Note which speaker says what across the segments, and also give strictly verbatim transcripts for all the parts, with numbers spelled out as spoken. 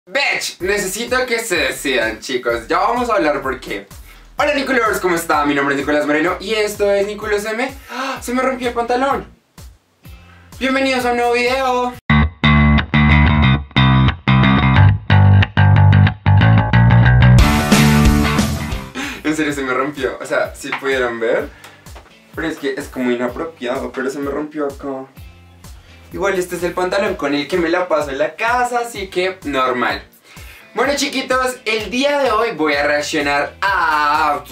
Speaker 1: Bitch, necesito que se decidan, chicos. Ya vamos a hablar por qué. Hola Nicolors, ¿cómo está? Mi nombre es Nicolás Moreno y esto es Nicolos M. ¡Ah! Se me rompió el pantalón. Bienvenidos a un nuevo video. En serio se me rompió. O sea, si pudieran ver. Pero es que es como inapropiado. Pero se me rompió acá. Igual este es el pantalón con el que me la paso en la casa, así que normal. Bueno chiquitos, el día de hoy voy a reaccionar a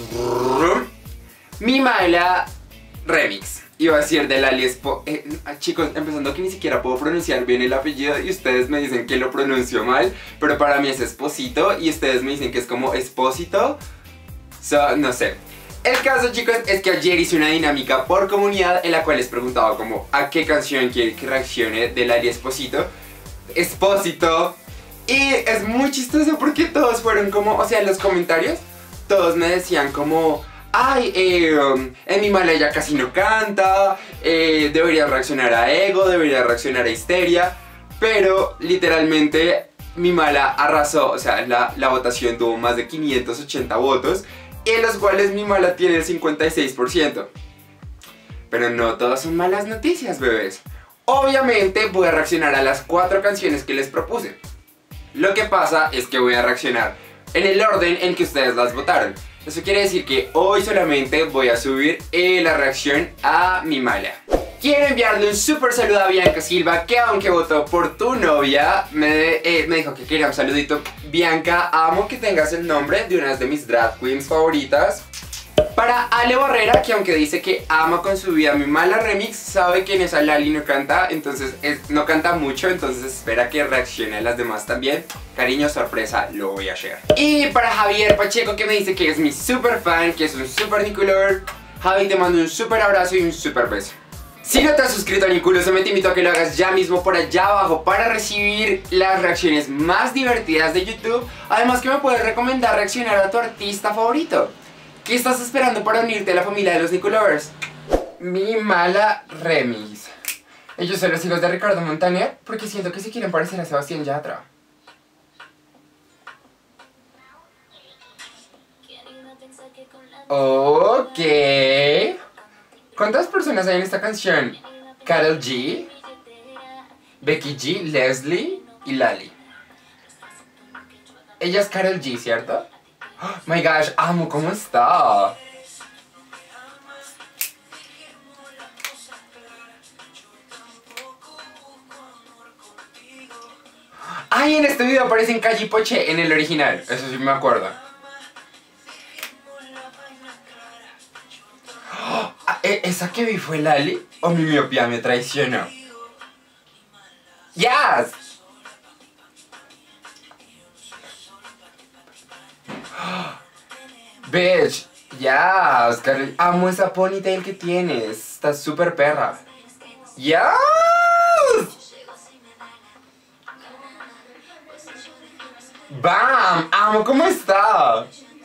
Speaker 1: Mi Mala Remix. Iba a decir de Lali Espo... Eh, chicos, empezando que ni siquiera puedo pronunciar bien el apellido y ustedes me dicen que lo pronuncio mal, pero para mí es Esposito y ustedes me dicen que es como Espósito. So, no sé. El caso, chicos, es que ayer hice una dinámica por comunidad en la cual les preguntaba como a qué canción quieren que reaccione de Lali Esposito. Espósito. Y es muy chistoso porque todos fueron como, o sea, en los comentarios, todos me decían como, ay, eh, um, en Mi Mala ella casi no canta, eh, debería reaccionar a Ego, debería reaccionar a Histeria, pero literalmente Mi Mala arrasó, o sea, la, la votación tuvo más de quinientos ochenta votos, en los cuales Mi Mala tiene el cincuenta y seis por ciento. Pero no todas son malas noticias, bebés. Obviamente voy a reaccionar a las cuatro canciones que les propuse. Lo que pasa es que voy a reaccionar en el orden en que ustedes las votaron. Eso quiere decir que hoy solamente voy a subir eh, la reacción a Mi Mala. Quiero enviarle un súper saludo a Bianca Silva, que aunque votó por tu novia, me, eh, me dijo que quería un saludito. Bianca, amo que tengas el nombre de una de mis drag queens favoritas. Para Ale Barrera, que aunque dice que ama con su vida Mi Mala Remix, sabe que en esa Lali no canta, entonces es, no canta mucho, entonces espera que reaccione a las demás también. Cariño, sorpresa, lo voy a hacer. Y para Javier Pacheco, que me dice que es mi super fan, que es un super Nicolor. Javi, te mando un super abrazo y un super beso. Si no te has suscrito a Nicolos, te invito a que lo hagas ya mismo por allá abajo para recibir las reacciones más divertidas de YouTube. Además que me puedes recomendar reaccionar a tu artista favorito. ¿Qué estás esperando para unirte a la familia de los Nicolovers? Mi Mala Remix. Ellos son los hijos de Ricardo Montaner porque siento que se quieren parecer a Sebastián Yatra. Ok. ¿Cuántas personas hay en esta canción? Karol G, Becky G, Leslie y Lali. Ella es Karol G, ¿cierto? Oh my gosh, amo cómo está. Ay, en este video aparecen Calle y Poche en el original. Eso sí me acuerdo. Oh, ¿esa que vi fue Lali? ¿O mi miopía me traicionó? ¡Yes! Bitch, ya, Oscar, amo esa ponytail que tienes, está súper perra. ¡Yes! ¡Bam! ¡Amo cómo está!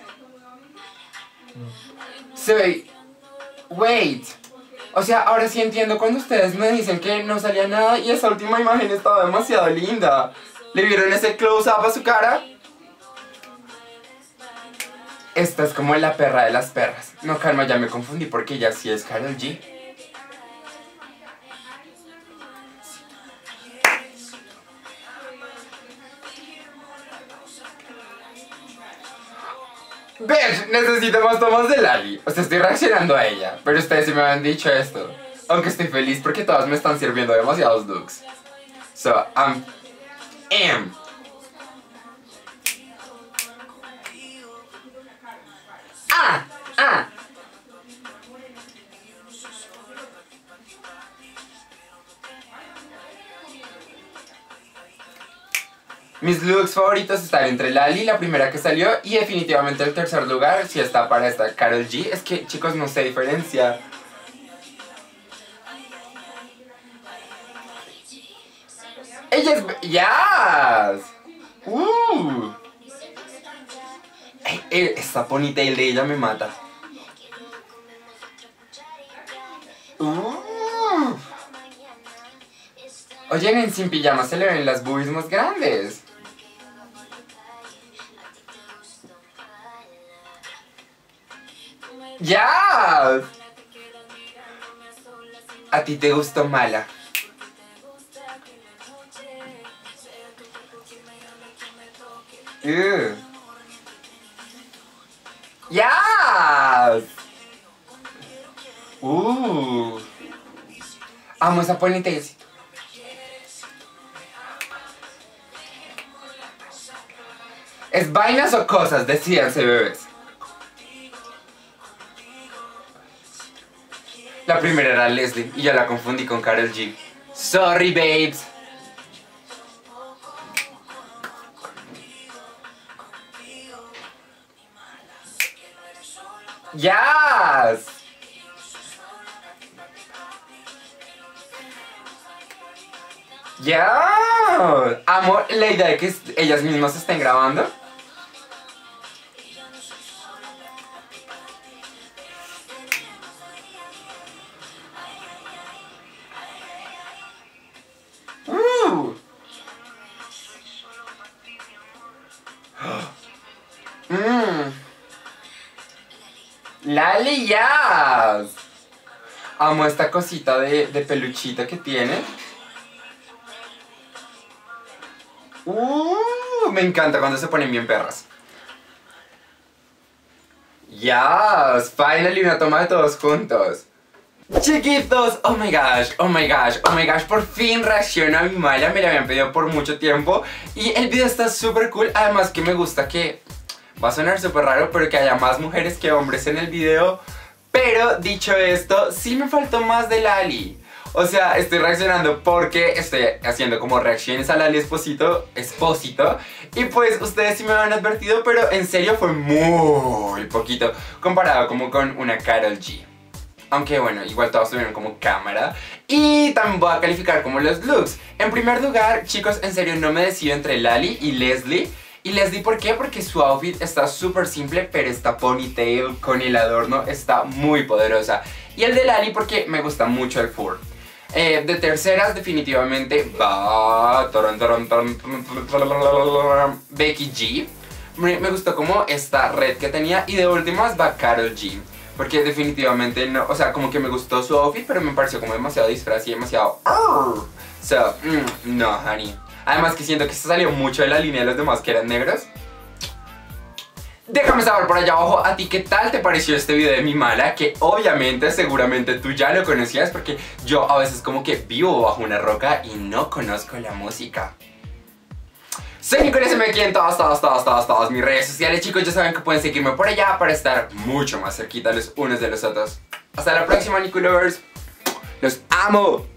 Speaker 1: Se ve... Wait. O sea, ahora sí entiendo cuando ustedes me dicen que no salía nada y esa última imagen estaba demasiado linda. ¿Le vieron ese close-up a su cara? Esta es como la perra de las perras. No, calma, ya me confundí porque ella sí es Karol G. Bitch, necesito más tomas de Lali. O sea, estoy reaccionando a ella, pero ustedes sí me habían dicho esto. Aunque estoy feliz porque todas me están sirviendo demasiados looks. So, I'm... am. Ah, ah. Mis looks favoritos están entre Lali, la primera que salió, y definitivamente el tercer lugar si está para esta Karol G. Es que, chicos, no sé diferencia. Ella es... ¡Yes! ¡Uh! Ey, ey, esa ponytail de ella me mata. ¡Uh! Oye, en Sin Pijama se le ven las boobies más grandes. ¡Ya! ¿A ti te gustó Mala? Uh. ¡Ya! Uh. Amo esa ponytail. ¿Es vainas o cosas? Decídanse, bebés. La primera era Leslie y ya la confundí con Karol G. Sorry, babes. Yes. Yeah. Amo la idea de que ellas mismas se estén grabando. Uh. Mm. Lali, yes. Amo esta cosita de, de peluchita que tiene. Uh, me encanta cuando se ponen bien perras. Yes, finally una toma de todos juntos. Chiquitos, oh my gosh, oh my gosh, oh my gosh, por fin reacciono a mi Mala, me la habían pedido por mucho tiempo. Y el video está súper cool, además que me gusta que, va a sonar súper raro, pero que haya más mujeres que hombres en el video. Pero, dicho esto, sí me faltó más de Lali. O sea, estoy reaccionando porque estoy haciendo como reacciones a Lali Espósito, Espósito. Y pues ustedes sí me habían advertido, pero en serio fue muy poquito comparado como con una Karol G. Aunque bueno, igual todos tuvieron como cámara. Y también voy a calificar como los looks. En primer lugar, chicos, en serio no me decido entre Lali y Leslie. Y Leslie, ¿por qué? Porque su outfit está súper simple, pero esta ponytail con el adorno está muy poderosa. Y el de Lali porque me gusta mucho el fur. Eh, de terceras definitivamente va Becky G. Me, me gustó como esta red que tenía. Y de últimas va Karol G. Porque definitivamente no, o sea, como que me gustó su outfit, pero me pareció como demasiado disfraz y demasiado... So, mm, no, honey. Además que siento que se salió mucho de la línea de los demás que eran negros. Déjame saber por allá abajo a ti qué tal te pareció este video de mi Mala, que obviamente, seguramente tú ya lo conocías, porque yo a veces como que vivo bajo una roca y no conozco la música. Soy Nicolás M aquí en todas, todas, todas, todas, todas mis redes sociales, chicos. Ya saben que pueden seguirme por allá para estar mucho más cerquita los unos de los otros. Hasta la próxima, Nicolovers. Los amo.